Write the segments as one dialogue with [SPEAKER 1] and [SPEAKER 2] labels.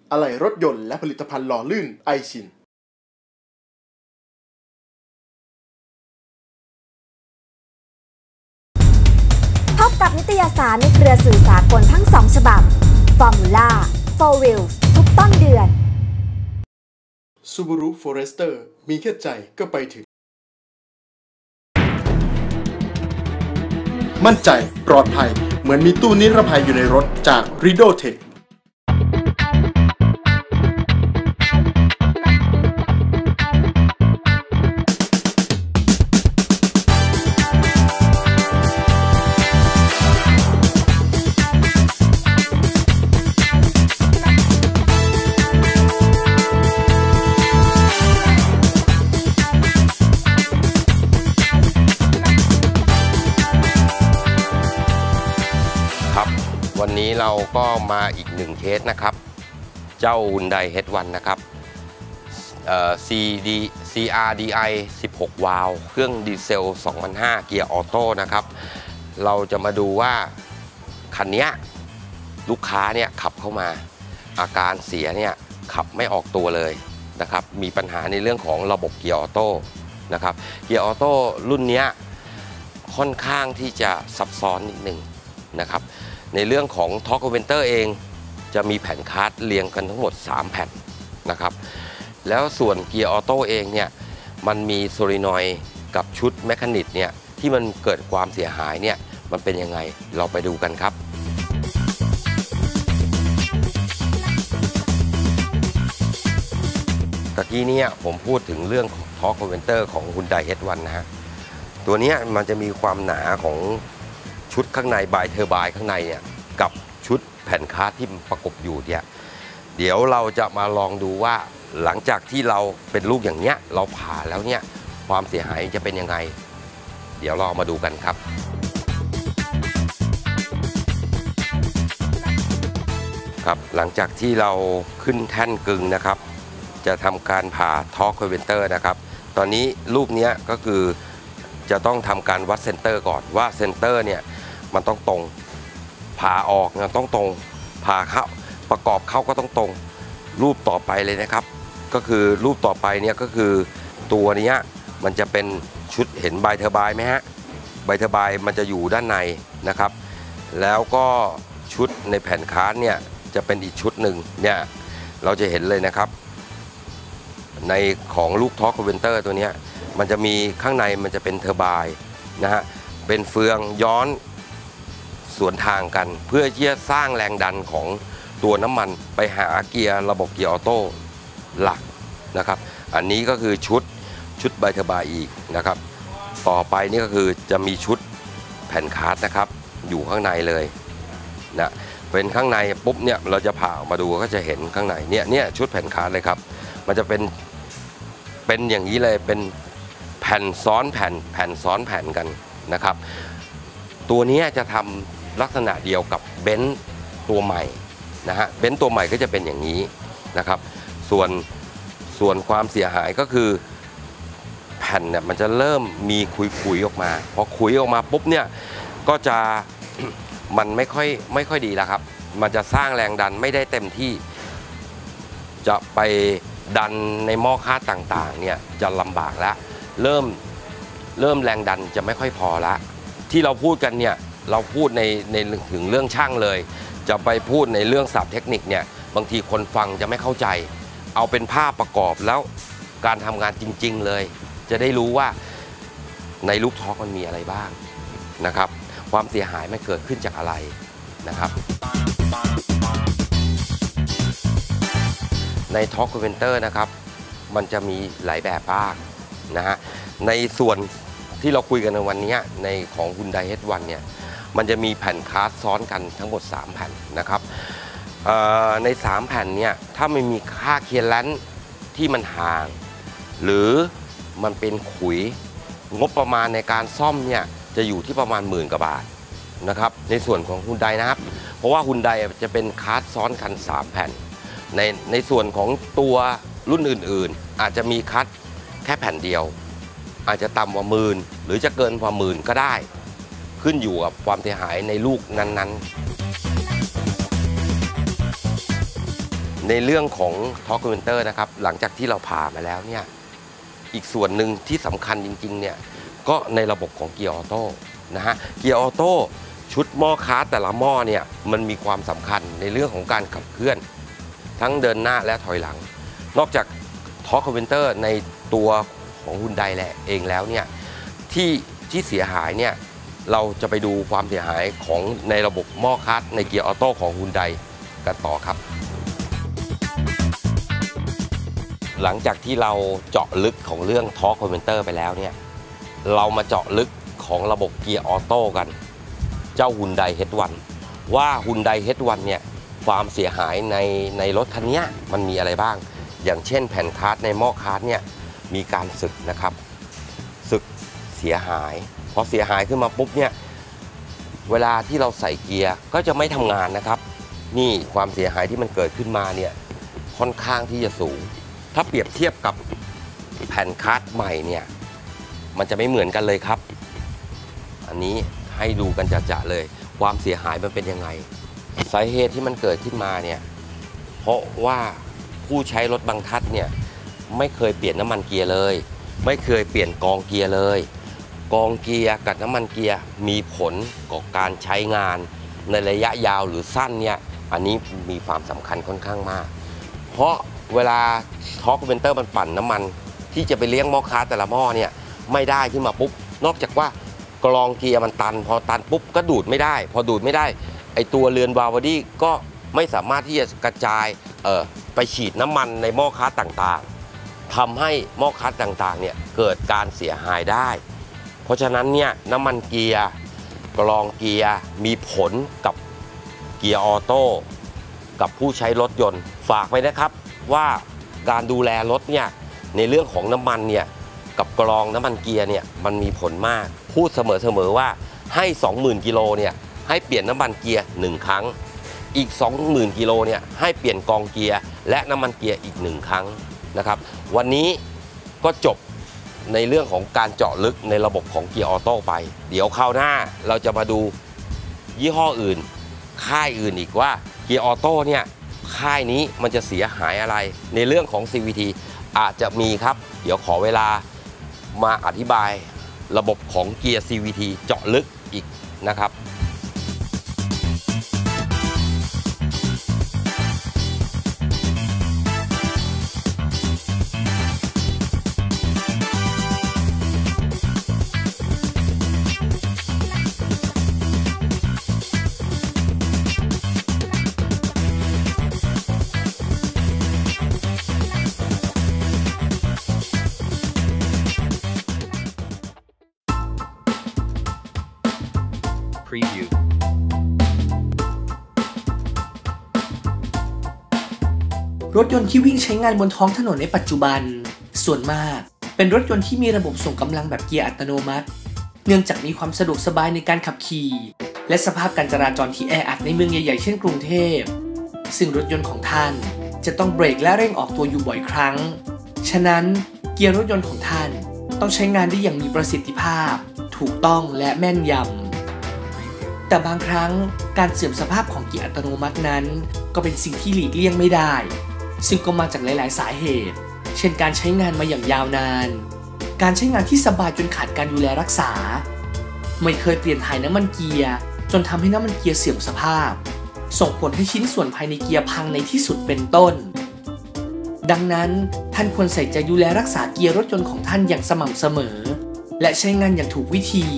[SPEAKER 1] อะไหล่รถยนต์และผลิตภัณฑ์หล่อลื่นไอชิน
[SPEAKER 2] พบกับนิตยสารในเครือสื่อสากลทั้ง2ฉบับ Formula 4 Wheels ทุกต้นเดือน
[SPEAKER 1] Subaru Forester มีแค่ใจก็ไปถึงมั่นใจปลอดภัยเหมือนมีตู้นิรภัยอยู่ในรถจาก Rido Tech
[SPEAKER 3] วันนี้เราก็มาอีก1เคสนะครับเจ้า Hyundai H1 นะครับ CRDI 16 วาล์วเครื่องดีเซล 2005 เกียร์ออโต้นะครับเราจะมาดูว่าคันนี้ลูกค้าเนี่ยขับเข้ามาอาการเสียเนี่ยขับไม่ออกตัวเลยนะครับมีปัญหาในเรื่องของระบบเกียร์ออโต้นะครับเกียร์ออโต้รุ่นนี้ค่อนข้างที่จะซับซ้อนนิดนึงนะครับในเรื่องของท็อร์กเวนเตอร์เองจะมีแผ่นคาร์ดเรียงกันทั้งหมด3แผ่นนะครับแล้วส่วนเกียร์ออโต้เองเนี่ยมันมีโซลินอยด์กับชุดแมคานิกเนี่ยที่มันเกิดความเสียหายเนี่ยมันเป็นยังไงเราไปดูกันครับตะกี้เนี่ยผมพูดถึงเรื่องของท็อร์กเวนเตอร์ของ Hyundai H1 นะฮะตัวนี้มันจะมีความหนาของชุดข้างในบายเทอร์ไบน์ข้างในเนี่ยกับชุดแผ่นคาร์ดที่ประกบอยู่เนี่ยเดี๋ยวเราจะมาลองดูว่าหลังจากที่เราเป็นลูกอย่างเนี้ยเราผ่าแล้วเนี่ยความเสียหายจะเป็นยังไงเดี๋ยวเรามาดูกันครับครับหลังจากที่เราขึ้นแท่นกึ่งนะครับจะทำการผ่าท็อร์กเวนเตอร์นะครับตอนนี้รูปนี้ก็คือจะต้องทำการวัดเซนเตอร์ก่อนว่าเซนเตอร์เนี่ยมันต้องตรงผ่าออกมันต้องตรงผ่าเข้าประกอบเข้าก็ต้องตรงรูปต่อไปเลยนะครับก็คือรูปต่อไปเนี่ยก็คือตัวนี้มันจะเป็นชุดเห็นไบเทอร์ไบน์ไหมฮะไบเทอร์ไบน์มันจะอยู่ด้านในนะครับแล้วก็ชุดในแผ่นคาร์ดเนี่ยจะเป็นอีกชุดหนึ่งเนี่ยเราจะเห็นเลยนะครับในของลูกท็อร์กเวนเตอร์ตัวนี้มันจะมีข้างในมันจะเป็นเทอร์ไบน์นะฮะเป็นเฟืองย้อนสวนทางกันเพื่อที่จะสร้างแรงดันของตัวน้ำมันไปหาเกียร์ระบบเกียร์ออโต้หลักนะครับอันนี้ก็คือชุดไบเทอร์ไบน์อีกนะครับต่อไปนี่ก็คือจะมีชุดแผ่นคาร์ดนะครับอยู่ข้างในเลยนะเป็นข้างในปุ๊บเนี่ยเราจะผ่าออกมาดูก็จะเห็นข้างในเนี่ยชุดแผ่นคาร์ดเลยครับมันจะเป็นอย่างนี้เลยเป็นแผ่นซ้อนแผ่นซ้อนแผ่นกันนะครับตัวนี้จะทำลักษณะเดียวกับเบนซ์ตัวใหม่นะฮะเบนซ์ตัวใหม่ก็จะเป็นอย่างนี้นะครับส่วนความเสียหายก็คือแผ่นเนี่ยมันจะเริ่มมีขุยออกมาพอขุยออกมาปุ๊บเนี่ยก็จะ มันไม่ค่อยดีแล้วครับมันจะสร้างแรงดันไม่ได้เต็มที่จะไปดันในหม้อคาร์ดต่างๆเนี่ยจะลำบากแล้วเริ่มแรงดันจะไม่ค่อยพอละที่เราพูดกันเนี่ยเราพูดในถึงเรื่องช่างเลยจะไปพูดในเรื่องศัพท์เทคนิคเนี่ยบางทีคนฟังจะไม่เข้าใจเอาเป็นภาพประกอบแล้วการทำงานจริงๆเลยจะได้รู้ว่าในลูกท็อร์กมันมีอะไรบ้างนะครับความเสียหายมันเกิดขึ้นจากอะไรนะครับในท็อร์กเวนเตอร์นะครับมันจะมีหลายแบบบ้างนะฮะในส่วนที่เราคุยกันในวันนี้ในของ Hyundai H1 เนี่ยมันจะมีแผ่นคาร์ดซ้อนกันทั้งหมด3แผ่นนะครับใน3แผ่นเนี่ยถ้าไม่มีค่าเคลียร์แลนซ์ที่มันห่างหรือมันเป็นขุยงบประมาณในการซ่อมเนี่ยจะอยู่ที่ประมาณ10,000 กว่าบาทนะครับในส่วนของ Hyundai นะครับเพราะว่า Hyundai จะเป็นคาร์ดซ้อนกัน3แผ่นในส่วนของตัวรุ่นอื่นๆอาจจะมีคัทแค่แผ่นเดียวอาจจะต่ำกว่า10,000หรือจะเกินกว่า10,000ก็ได้ขึ้นอยู่กับความเสียหายในลูกนั้นๆในเรื่องของทอร์คคอนเวนเตอร์นะครับหลังจากที่เราผ่ามาแล้วเนี่ยอีกส่วนหนึ่งที่สำคัญจริงๆเนี่ยก็ในระบบของเกียร์ออโต้นะฮะเกียร์ออโต้ชุดหม้อคาร์ทแต่ละหม้อเนี่ยมันมีความสำคัญในเรื่องของการขับเคลื่อนทั้งเดินหน้าและถอยหลังนอกจากทอร์คคอนเวนเตอร์ในตัวของฮุนไดแหละเองแล้วเนี่ยที่เสียหายเนี่ยเราจะไปดูความเสียหายของในระบบหม้อคาร์ทในเกียร์ออโต้ของฮุนไดกันต่อครับหลังจากที่เราเจาะลึกของเรื่องทอร์คคอนเวนเตอร์ไปแล้วเนี่ยเรามาเจาะลึกของระบบเกียร์ออโต้กันเจ้า Hyundai H1 ว่า Hyundai H1 เนี่ยความเสียหายในรถคันนี้มันมีอะไรบ้างอย่างเช่นแผ่นคาร์ทในหม้อคาร์ทเนี่ยมีการสึกนะครับสึกเสียหายพอเสียหายขึ้นมาปุ๊บเนี่ยเวลาที่เราใส่เกียร์ก็จะไม่ทำงานนะครับนี่ความเสียหายที่มันเกิดขึ้นมาเนี่ยค่อนข้างที่จะสูงถ้าเปรียบเทียบกับแผ่นคาร์ทใหม่เนี่ยมันจะไม่เหมือนกันเลยครับอันนี้ให้ดูกันจะๆเลยความเสียหายมันเป็นยังไงสาเหตุที่มันเกิดขึ้นมาเนี่ยเพราะว่าผู้ใช้รถบางท่านเนี่ยไม่เคยเปลี่ยนน้ำมันเกียร์เลยไม่เคยเปลี่ยนกองเกียร์เลยกองเกียร์กับน้ำมันเกียร์มีผลต่อการใช้งานในระยะยาวหรือสั้นเนี่ยอันนี้มีความสำคัญค่อนข้างมากเพราะเวลาทอร์คคอนเวนเตอร์มันปั่นน้ำมันที่จะไปเลี้ยงหม้อคาร์ทแต่ละหม้อเนี่ยไม่ได้ขึ้นมาปุ๊บนอกจากว่ากรองเกียร์มันตันพอตันปุ๊บก็ดูดไม่ได้พอดูดไม่ได้ไอตัวเรือนวาล์วบอดี้ก็ไม่สามารถที่จะกระจายไปฉีดน้ำมันในหม้อคาร์ทต่างๆทำให้หม้อคาร์ทต่างๆเนี่ยเกิดการเสียหายได้เพราะฉะนั้นเนี่ยน้ำมันเกียร์กรองเกียร์มีผลกับเกียร์ออโต้กับผู้ใช้รถยนต์ฝากไว้นะครับว่าการดูแลรถเนี่ยในเรื่องของน้ำมันเนี่ยกับกรองน้ำมันเกียร์เนี่ยมันมีผลมากพูดเสมอๆว่าให้ 20,000 กิโลเนี่ยให้เปลี่ยนน้ำมันเกียร์1ครั้งอีก 20,000 กิโลเนี่ยให้เปลี่ยนกองเกียร์และน้ำมันเกียร์อีก1ครั้งนะครับวันนี้ก็จบในเรื่องของการเจาะลึกในระบบของเกียร์ออโต้ไปเดี๋ยวคราวหน้าเราจะมาดูยี่ห้ออื่นค่ายอื่นอีกว่าเกียร์ออโต้เนี่ยค่ายนี้มันจะเสียหายอะไรในเรื่องของ CVT อาจจะมีครับเดี๋ยวขอเวลามาอธิบายระบบของเกียร์ CVT เจาะลึกอีกนะครับ
[SPEAKER 4] Preview
[SPEAKER 5] รถยนต์ที่วิ่งใช้งานบนท้องถนนในปัจจุบันส่วนมากเป็นรถยนต์ที่มีระบบส่งกำลังแบบเกียร์อัตโนมัติเนื่องจากมีความสะดวกสบายในการขับขี่และสภาพการจราจรที่แออัดในเมืองใหญ่ๆเช่นกรุงเทพซึ่งรถยนต์ของท่านจะต้องเบรกและเร่งออกตัวอยู่บ่อยครั้งฉะนั้นเกียร์รถยนต์ของท่านต้องใช้งานได้อย่างมีประสิทธิภาพถูกต้องและแม่นยำแต่บางครั้งการเสื่อมสภาพของเกียร์อัตโนมัตินั้นก็เป็นสิ่งที่หลีกเลี่ยงไม่ได้ซึ่งก็มาจากหลายๆสาเหตุเช่นการใช้งานมาอย่างยาวนานการใช้งานที่สบายจนขาดการดูแลรักษาไม่เคยเปลี่ยนถ่ายน้ำมันเกียร์จนทำให้น้ำมันเกียร์เสื่อมสภาพส่งผลให้ชิ้นส่วนภายในเกียร์พังในที่สุดเป็นต้นดังนั้นท่านควรใส่ใจดูแลรักษาเกียร์รถยนต์ของท่านอย่างสม่ำเสมอและใช้งานอย่างถูกวิธี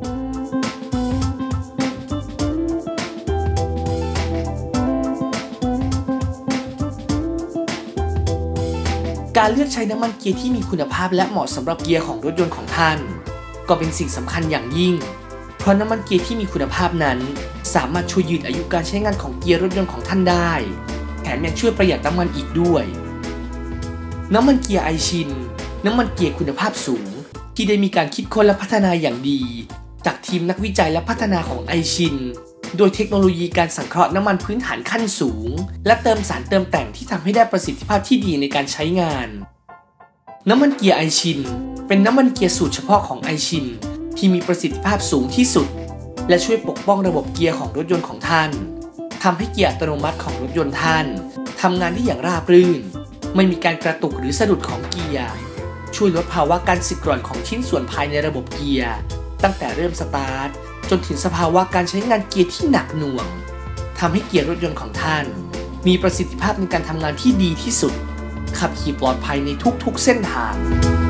[SPEAKER 5] การเลือกใช้น้ำมันเกียร์ที่มีคุณภาพและเหมาะสำหรับเกียร์ของรถยนต์ของท่านก็เป็นสิ่งสำคัญอย่างยิ่งเพราะน้ำมันเกียร์ที่มีคุณภาพนั้นสามารถช่วยยืดอายุการใช้งานของเกียร์รถยนต์ของท่านได้แถมยังช่วยประหยัดน้ำมันอีกด้วยน้ำมันเกียร์ไอชินน้ำมันเกียร์คุณภาพสูงที่ได้มีการคิดค้นและพัฒนาอย่างดีจากทีมนักวิจัยและพัฒนาของไอชินโดยเทคโนโลยีการสังเคราะห์น้ำมันพื้นฐานขั้นสูงและเติมสารเติมแต่งที่ทำให้ได้ประสิทธิภาพที่ดีในการใช้งานน้ำมันเกียร์ไอชินเป็นน้ำมันเกียร์สูตรเฉพาะของไอชินที่มีประสิทธิภาพสูงที่สุดและช่วยปกป้องระบบเกียร์ของรถยนต์ของท่านทำให้เกียร์อัตโนมัติของรถยนต์ท่านททำงานได้อย่างราบรื่นไม่มีการกระตุกหรือสะดุดของเกียร์ช่วยลดภาวะการสึกกร่อนของชิ้นส่วนภายในระบบเกียร์ตั้งแต่เริ่มสตาร์ทจนถึงสภาวะการใช้งานเกียร์ที่หนักหน่วงทำให้เกียร์รถยนต์ของท่านมีประสิทธิภาพในการทำงานที่ดีที่สุดขับขี่ปลอดภัยในทุกๆเส้นทาง